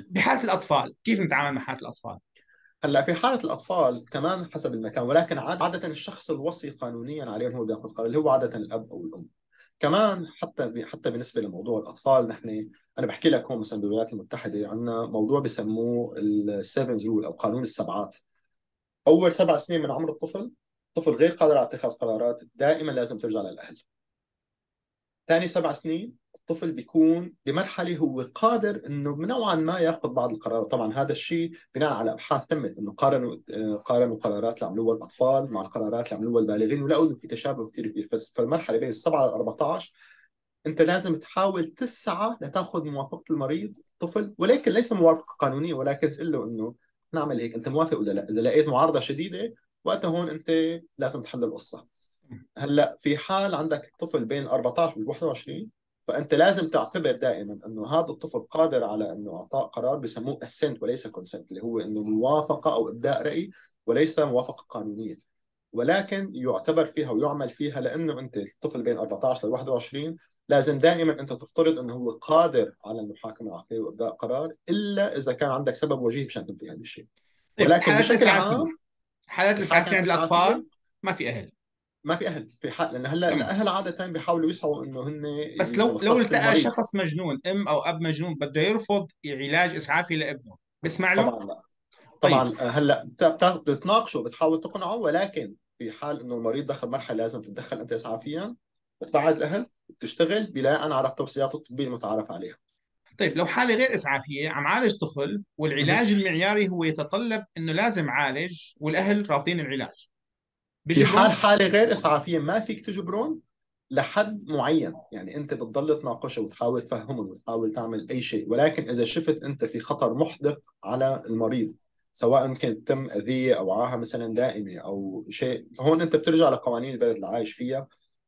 بحالة الأطفال كيف نتعامل مع حالة الأطفال؟ هلا في حالة الأطفال كمان حسب المكان، ولكن عادة الشخص الوصي قانونيا عليهم هو بياخذ القرار، اللي هو عادة الأب أو الأم. كمان حتى بالنسبة لموضوع الأطفال، أنا بحكي لك هون مثلا بالولايات المتحدة عندنا موضوع بسموه السيفنز رول أو قانون السبعات. أول 7 سنين من عمر الطفل، طفل غير قادر على اتخاذ قرارات، دائما لازم ترجع للأهل. ثاني 7 سنين الطفل بيكون بمرحلة هو قادر انه نوعا ما ياخذ بعض القرارات. طبعا هذا الشيء بناء على ابحاث تمت انه قارنوا القرارات اللي عملوها الاطفال مع القرارات اللي عملوها البالغين، ولقوا انه في تشابه كثير كبير. فالمرحلة بين السبعة ل 14 انت لازم تحاول تسعى لتاخذ موافقة المريض الطفل، ولكن ليس موافقة قانونية، ولكن تقول له انه نعمل هيك، انت موافق ولا لا؟ اذا لقيت معارضة شديدة وقتها هون انت لازم تحل القصة. هلا في حال عندك طفل بين 14 وال 21، فانت لازم تعتبر دائما انه هذا الطفل قادر على انه اعطاء قرار بسموه assent وليس consent، اللي هو انه موافقه او ابداء راي وليس موافقه قانونيه، ولكن يعتبر فيها ويعمل فيها، لانه انت الطفل بين 14 ل 21 لازم دائما انت تفترض انه هو قادر على المحاكمه العقليه وابداء قرار، الا اذا كان عندك سبب وجيه مشان تنفي هذا الشيء. طيب ولكن حالات بشكل الإسعافية، عام حالات الإسعافية الحالات عند الأطفال الاسعافيه ما في أهل. ما في اهل في حال، لان هلا تمام. الاهل عاده بيحاولوا يسعوا انه هن بس لو لمصلحه التقى المريض. شخص مجنون، أم أو أب مجنون بده يرفض علاج إسعافي لابنه، بسمع له؟ طبعا لا. طيب. طبعا هلا بتناقشه بتحاول تقنعه، ولكن في حال انه المريض دخل مرحله لازم تتدخل انت اسعافيا، بتبعد الاهل، بتشتغل بناء على التوصيات الطبيه المتعارف عليها. طيب لو حالة غير إسعافية عم عالج طفل مهم. والعلاج المعياري هو يتطلب إنه لازم عالج والأهل رافضين العلاج، في حال بجبرون؟ حاله غير اسعافيه ما فيك تجبرون لحد معين، يعني انت بتضل تناقشه وتحاول تفهمه وتحاول تعمل اي شيء، ولكن اذا شفت انت في خطر محدق على المريض، سواء كان تم اذيه او عاهه مثلا دائمه او شيء، هون انت بترجع لقوانين البلد اللي عايش فيها.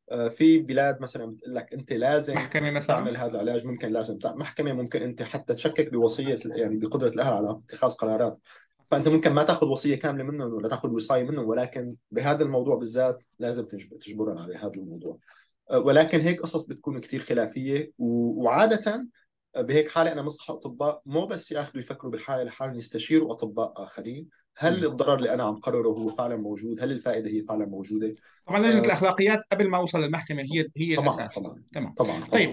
في بلاد مثلا بتقول لك انت لازم محكمة مثلا؟ تعمل هذا العلاج، ممكن لازم محكمه، ممكن انت حتى تشكك بوصيه، يعني بقدره الاهل على اتخاذ قرارات. فانت ممكن ما تاخذ وصيه كامله منهم ولا تاخذ وصايه منهم، ولكن بهذا الموضوع بالذات لازم تجبرهم على هذا الموضوع. ولكن هيك قصص بتكون كثير خلافيه، وعاده بهيك حاله انا بنصح الاطباء مو بس ياخذوا يفكروا بالحاله لحالهم، يستشيروا اطباء اخرين. هل مم. الضرر اللي انا عم قرره هو فعلا موجود؟ هل الفائده هي فعلا موجوده؟ طبعا لجنة آه، الأخلاقيات قبل ما أوصل للمحكمة هي طبعا الأساس. طبعا تمام. طبعا طيب. طبعا.